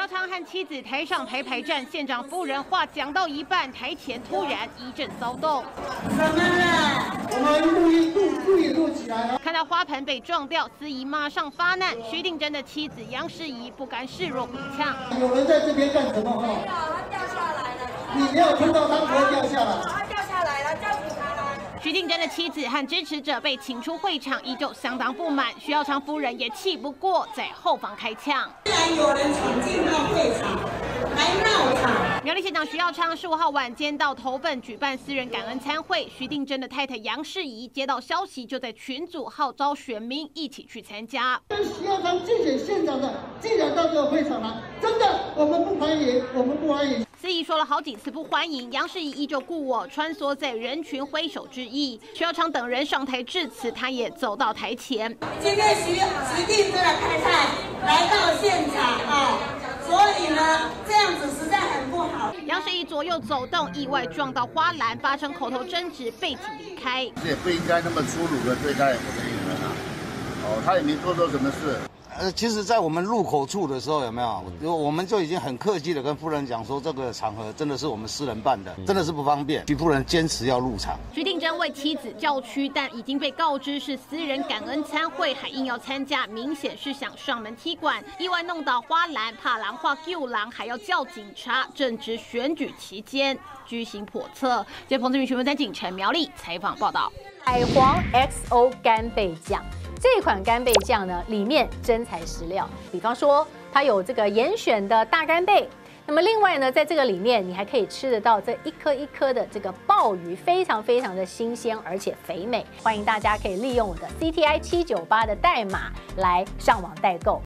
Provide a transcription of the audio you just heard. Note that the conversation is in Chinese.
昌和妻子台上排站，县长夫人话讲到一半，台前突然一阵骚动。 怎么了？我们录起来了。 看到花盆被撞掉，司仪马上发难。徐定珍的妻子杨诗怡不甘示弱，补呛： 有人在这边干什么？ 没有，它掉下来了。 你没有看到它不会掉下来？ 它掉下来了，叫警察来。 徐定珍的妻子和支持者被请出会场，依旧相当不满。徐耀昌夫人也气不过，在后方开枪。 既然有人闯进到会场来闹场。 苗栗县长徐耀昌15号晚间到头份举办私人感恩餐会，徐定珍的太太杨诗怡接到消息，就在群组号召选民一起去参加。 跟徐耀昌竞选县长的，既然到这个会场来，真的我们不欢迎，我们不欢迎。 司仪说了好几次不欢迎，杨诗怡依旧故我，穿梭在人群挥手致意。徐耀昌等人上台致辞，他也走到台前。 今天徐定珍的太太来到现场啊，所以呢，这样子实在很不好。 杨诗怡左右走动，意外撞到花篮，发生口头争执，被请离开。 也不应该那么粗鲁的对待我的女人啊！哦，他也没做错什么事。 其实，在我们入口处的时候，有没有？我们就已经很客气的跟夫人讲说，这个场合真的是我们私人办的，真的是不方便。徐夫人坚持要入场。 徐定珍为妻子叫屈，但已经被告知是私人感恩餐会，还硬要参加，明显是想上门踢馆。意外弄倒花篮，怕狼化救狼，还要叫警察。正值选举期间，居心叵测。接彭志明、徐文山、景城苗栗采访报道。 海皇 XO 干贝酱。这款干贝酱呢，里面真材实料，比方说它有这个严选的大干贝，那么另外呢，在这个里面你还可以吃得到这一颗一颗的这个鲍鱼，非常非常的新鲜而且肥美。欢迎大家可以利用我的CTI798的代码来上网代购。